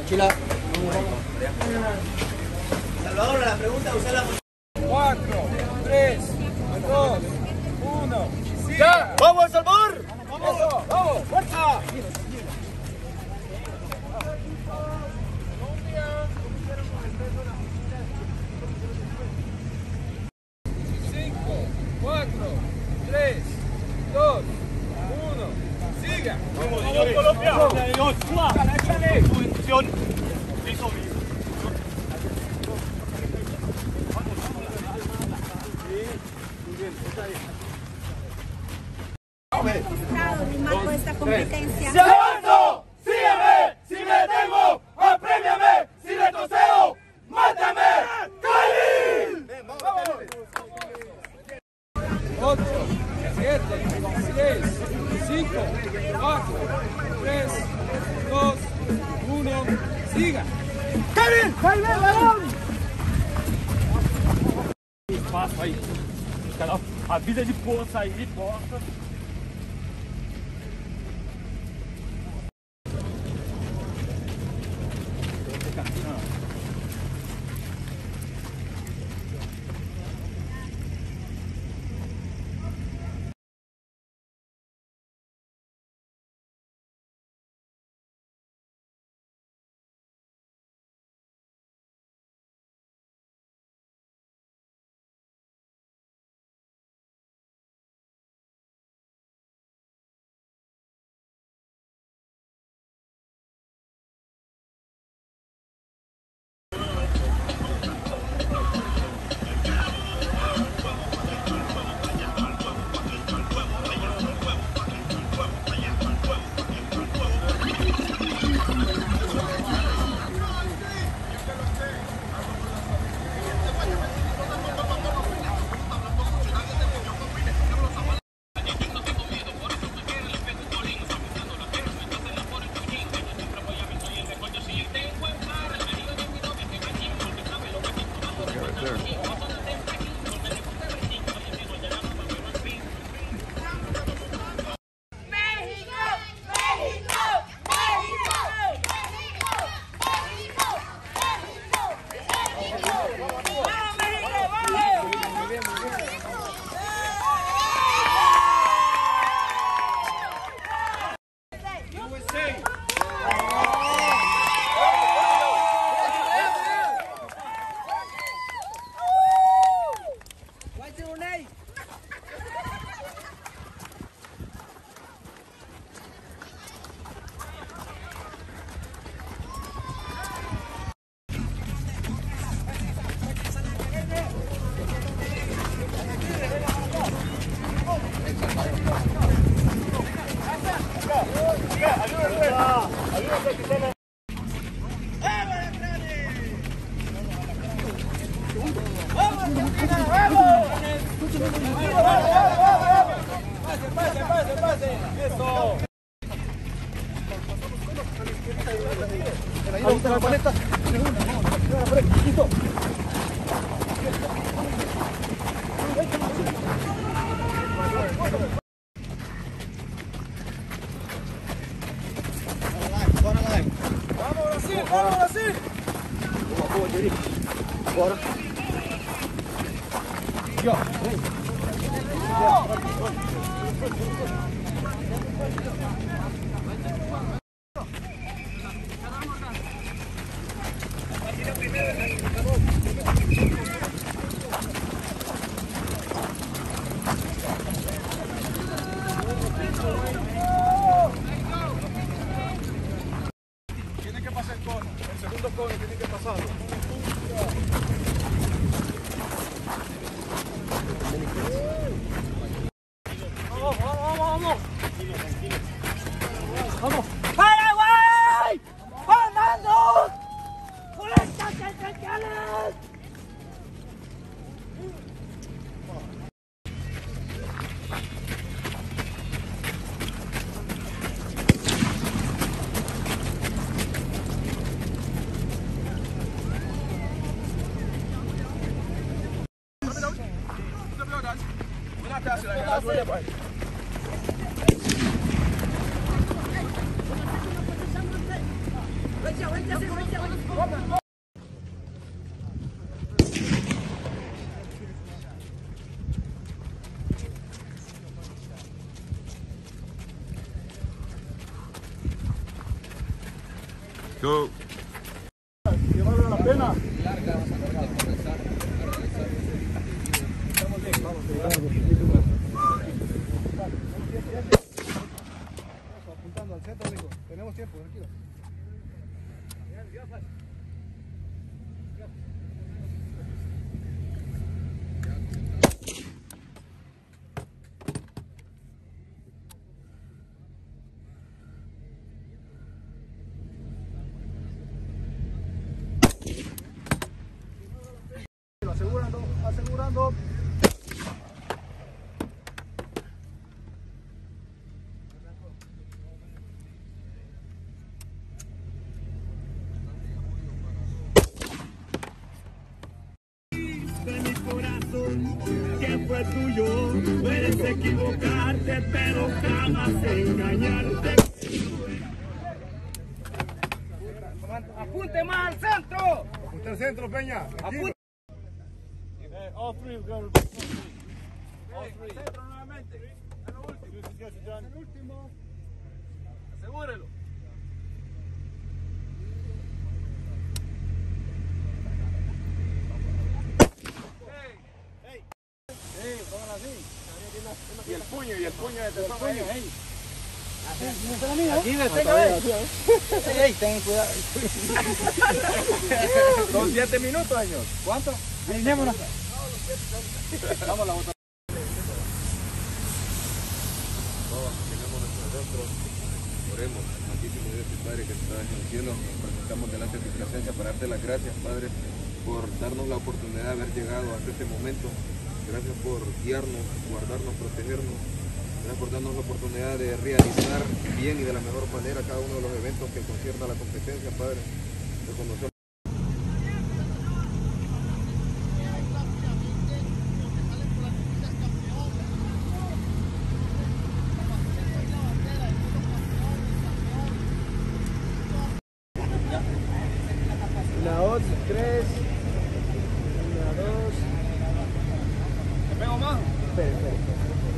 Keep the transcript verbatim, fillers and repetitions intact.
Mochila. Salvador, la pregunta, usar la mochila. cuatro, tres, dos, uno. ¡Ya! ¡Vamos, Salvador! ¡Vamos! Eso, ¡vamos! ¡Fuerza! cinco, cuatro, tres, dos, uno. ¡Siga! ¡Vamos, señores! ¡Colombia! ¡Échale, échale! ¡Función! ¡Listo! Marco esta competencia. ¡Si avanzo! ¡Sígueme! ¡Si me detengo! ¡Aprémiame! ¡Si retrocedo! ¡Mátame! ¡Caín! ocho, siete, seis, cinco, cuatro, tres, dos, uno. ¡Siga! ¡Kevin! ¡Jaime, balón! Espaço aí. Cara, a vida de força aí, força. Ahí está la paleta. Listo. ¡Vamos, Brasil! ¡Vamos, Brasil! Bora. Yo. Tiene que pasar el cono. El segundo cono tiene que pasarlo. Vamos, vamos, vamos. Vamos. ¡Paraguay! ¡Fernando! ¡Fuerzas especiales! Go. Que valga la pena. Apuntando al centro, amigo. Tenemos tiempo, tranquilo. Asegurando, asegurando. De mi corazón, que fue tuyo, puedes equivocarte, pero jamás engañarte. Apunte más al centro. Apunta al centro, Peña. Aquí. All three go. All three. Centro nuevamente. En lo último. En el último. Asegúrelo. Hey, póngala así. Y el puño, y el puño de tesón ahí. Aquí me tengo. Ey, ten cuidado. Son siete minutos, señor. ¿Cuánto? Alineémonos. Vamos a la otra. Tengamos nuestro rostro, oremos, Santísimo Dios y Padre que estás en el cielo, nos presentamos delante de tu presencia para darte las gracias, Padre, por darnos la oportunidad de haber llegado hasta este momento. Gracias por guiarnos, guardarnos, protegernos. Gracias por darnos la oportunidad de realizar bien y de la mejor manera cada uno de los eventos que concierna la competencia, Padre. Reconocemos La dos, tres. La dos. ¿Te pego más? Espera, espera.